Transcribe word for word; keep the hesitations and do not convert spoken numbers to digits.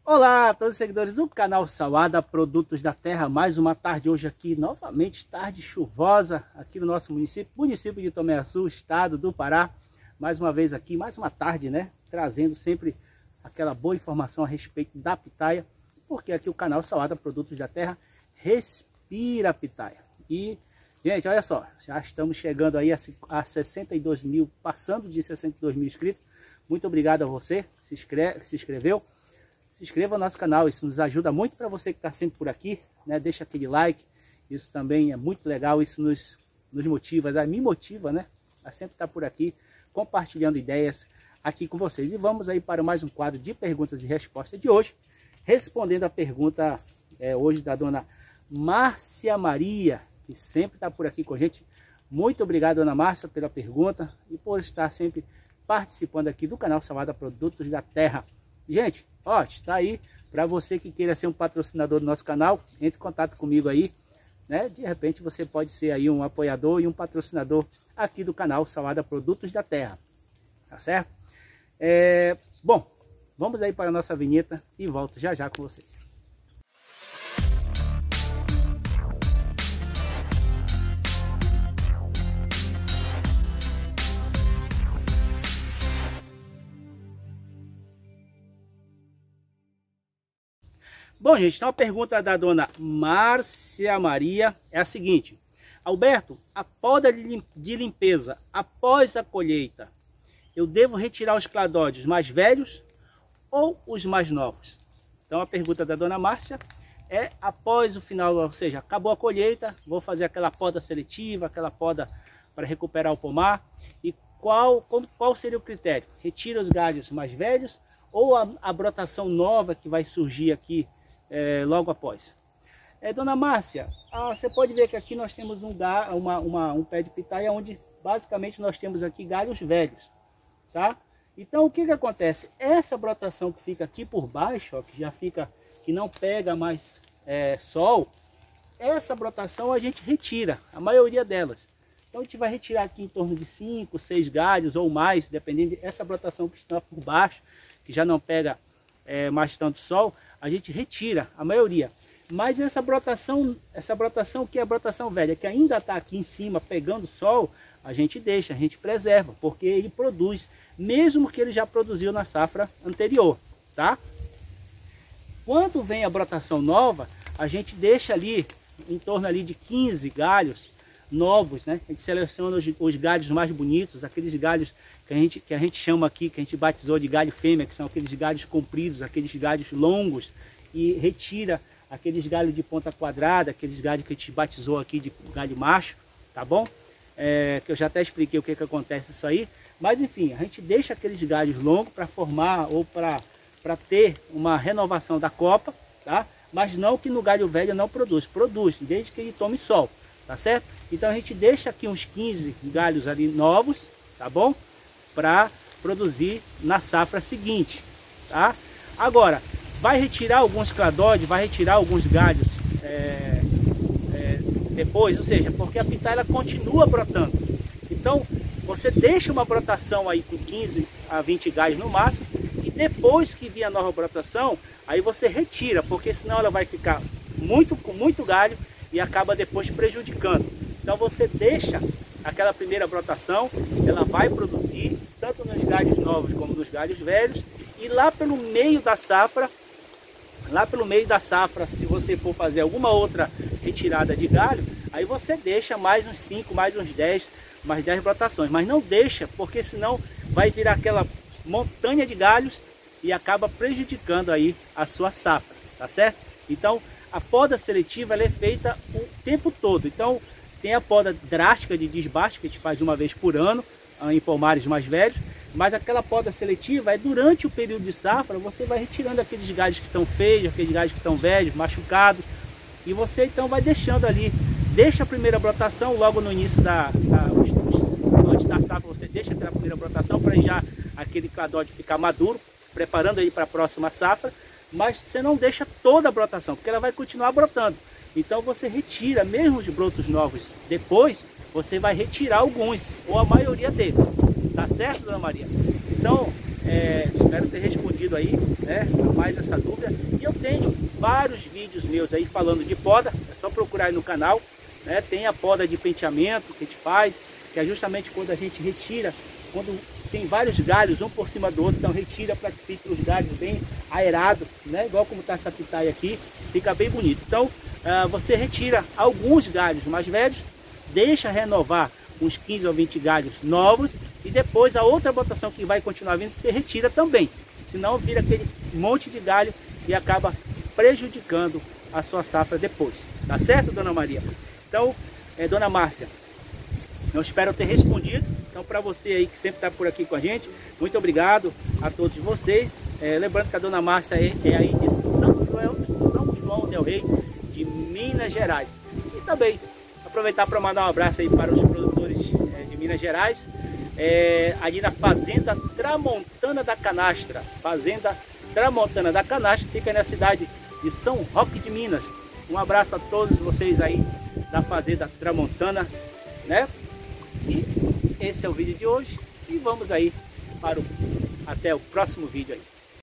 Olá a todos os seguidores do canal Salada Produtos da Terra. Mais uma tarde hoje aqui, novamente tarde chuvosa aqui no nosso município, município de Tomé Açu, estado do Pará. Mais uma vez aqui, mais uma tarde, né? Trazendo sempre aquela boa informação a respeito da pitaia, porque aqui o canal Salada Produtos da Terra respira a pitaia. E, gente, olha só, já estamos chegando aí a, a sessenta e dois mil, passando de sessenta e dois mil inscritos. Muito obrigado a você que se, inscreve, se inscreveu. Se inscreva no nosso canal, isso nos ajuda muito. Para você que está sempre por aqui, né? Deixa aquele like, isso também é muito legal, isso nos, nos motiva, me motiva, né? A sempre estar por aqui, compartilhando ideias aqui com vocês. E vamos aí para mais um quadro de perguntas e respostas de hoje, respondendo a pergunta é, hoje da dona Márcia Maria, que sempre está por aqui com a gente. Muito obrigado, dona Márcia, pela pergunta e por estar sempre participando aqui do canal Salada Produtos da Terra. Gente, ó, está aí para você que queira ser um patrocinador do nosso canal, entre em contato comigo aí, né? De repente você pode ser aí um apoiador e um patrocinador aqui do canal Salada Produtos da Terra, tá certo? É, bom, vamos aí para a nossa vinheta e volto já já com vocês. Bom, gente, então a pergunta da dona Márcia Maria é a seguinte: Alberto, a poda de limpeza após a colheita, eu devo retirar os cladódios mais velhos ou os mais novos? Então a pergunta da dona Márcia é após o final, ou seja, acabou a colheita, vou fazer aquela poda seletiva, aquela poda para recuperar o pomar, e qual, qual seria o critério? Retira os galhos mais velhos ou a, a brotação nova que vai surgir aqui É, logo após? É, dona Márcia, ah, você pode ver que aqui nós temos um, uma, uma, um pé de pitaia onde basicamente nós temos aqui galhos velhos, tá? Então o que que acontece? Essa brotação que fica aqui por baixo, ó, que já fica, que não pega mais é, sol, essa brotação a gente retira, a maioria delas. Então a gente vai retirar aqui em torno de cinco, seis galhos ou mais, dependendo dessa brotação que está por baixo, que já não pega é, mais tanto sol, a gente retira a maioria. Mas essa brotação, essa brotação que é a brotação velha, que ainda está aqui em cima pegando sol, a gente deixa, a gente preserva, porque ele produz, mesmo que ele já produziu na safra anterior, tá? Quando vem a brotação nova, a gente deixa ali em torno ali de quinze galhos novos, né? A gente seleciona os, os galhos mais bonitos, aqueles galhos que a, gente, que a gente chama aqui, que a gente batizou de galho fêmea, que são aqueles galhos compridos, aqueles galhos longos, e retira aqueles galhos de ponta quadrada, aqueles galhos que a gente batizou aqui de galho macho, tá bom? É, que eu já até expliquei o que que acontece isso aí, mas enfim, a gente deixa aqueles galhos longos para formar ou para para ter uma renovação da copa, tá? Mas não que no galho velho não produz, produz, desde que ele tome sol, tá certo? Então a gente deixa aqui uns quinze galhos ali novos, tá bom? Para produzir na safra seguinte, tá? Agora, vai retirar alguns cladóides, vai retirar alguns galhos é, é, depois, ou seja, porque a pitaia ela continua brotando. Então, você deixa uma brotação aí com quinze a vinte galhos no máximo, e depois que vir a nova brotação, aí você retira, porque senão ela vai ficar muito com muito galho e acaba depois prejudicando. Então você deixa aquela primeira brotação, ela vai produzir tanto nos galhos novos como nos galhos velhos, e lá pelo meio da safra, lá pelo meio da safra, se você for fazer alguma outra retirada de galho, aí você deixa mais uns cinco, mais uns dez, mais dez brotações, mas não deixa, porque senão vai virar aquela montanha de galhos e acaba prejudicando aí a sua safra, tá certo? Então a poda seletiva ela é feita o tempo todo. Então tem a poda drástica de desbaste, que a gente faz uma vez por ano, em pomares mais velhos, mas aquela poda seletiva é durante o período de safra, você vai retirando aqueles galhos que estão feios, aqueles galhos que estão velhos, machucados, e você então vai deixando ali, deixa a primeira brotação logo no início da, da antes da safra, você deixa aquela primeira brotação para já aquele cladóide ficar maduro, preparando ele para a próxima safra, mas você não deixa toda a brotação, porque ela vai continuar brotando. Então você retira, mesmo os brotos novos depois, você vai retirar alguns, ou a maioria deles. Tá certo, dona Maria? Então, é, é, espero ter respondido aí, né, a mais essa dúvida. E eu tenho vários vídeos meus aí falando de poda, é só procurar aí no canal, né? Tem a poda de penteamento que a gente faz, que é justamente quando a gente retira, quando tem vários galhos um por cima do outro, então retira para que fiquem os galhos bem aerados, né? Igual como está essa pitaia aqui, fica bem bonito. Então uh, você retira alguns galhos mais velhos, deixa renovar uns quinze ou vinte galhos novos, e depois a outra botação que vai continuar vindo, você retira também, senão vira aquele monte de galho e acaba prejudicando a sua safra depois. Tá certo, dona Maria? Então, é, dona Márcia, eu espero ter respondido. Então, para você aí que sempre está por aqui com a gente, muito obrigado a todos vocês. É, lembrando que a dona Márcia é, é aí de São João, São João del Rei, de Minas Gerais. E também aproveitar para mandar um abraço aí para os produtores é, de Minas Gerais, é, ali na Fazenda Tramontana da Canastra. Fazenda Tramontana da Canastra fica na cidade de São Roque de Minas. Um abraço a todos vocês aí da Fazenda Tramontana, né? E esse é o vídeo de hoje, e vamos aí para o até o próximo vídeo aí.